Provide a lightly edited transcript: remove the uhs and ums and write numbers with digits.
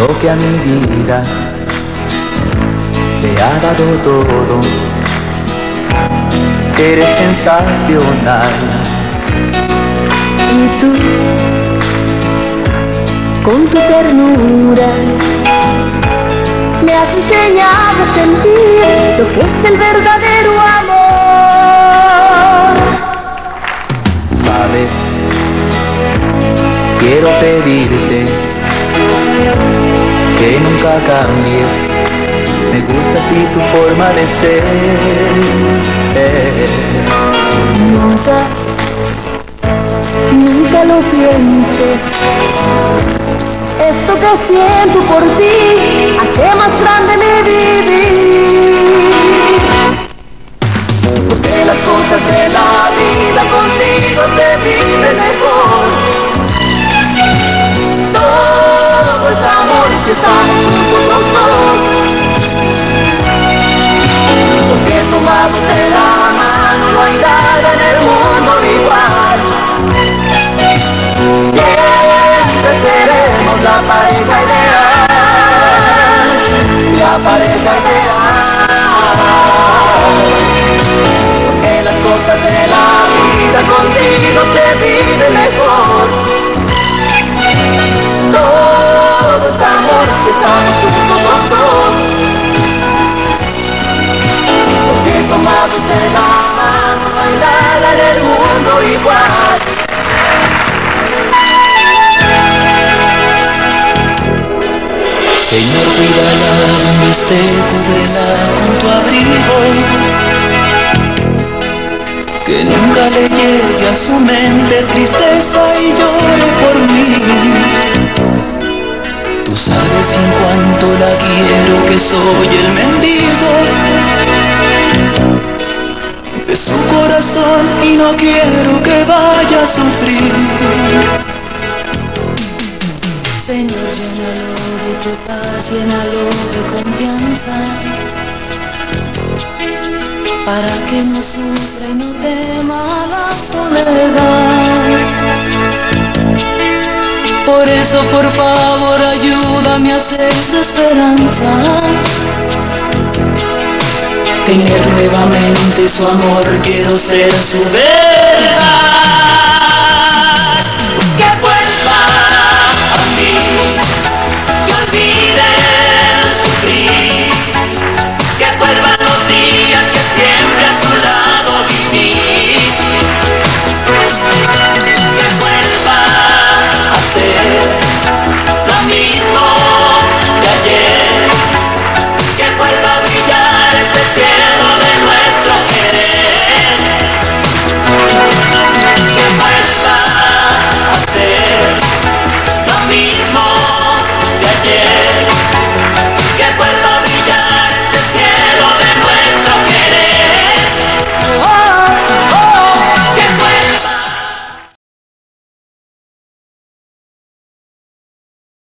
lo que a mi vida te ha dado todo. Eres sensacional. Y tú, con tu ternura, me has enseñado a sentir lo que es el verdadero amor. Sabes, quiero pedirte que nunca cambies. Me gusta así tu forma de ser. Nunca lo pienses. Esto que siento por ti hace más grande mi vivir. Porque las cosas de la vida contigo se viven mejor. Todo es amor si estamos juntos los dos. Porque tomados de la mano no hay nada en el mundo igual. Siempre seremos la pareja ideal, la pareja ideal. Porque las cosas de la vida contigo se viven mejor. Todo es amor si estamos juntos los dos. Porque tomados de la mano no hay nada en el mundo igual. Señor, cuídala donde esté, cúbrela con tu abrigo. Que nunca le llegue a su mente tristeza y llore por mí. Tú sabes bien cuánto la quiero, que soy el mendigo de su corazón y no quiero que vaya a sufrir. Señor, llénalo de tu paz, llénalo de confianza, para que no sufra y no tema la soledad. Por eso, por favor, ayúdame a ser su esperanza. Tener nuevamente su amor, quiero ser su verdad.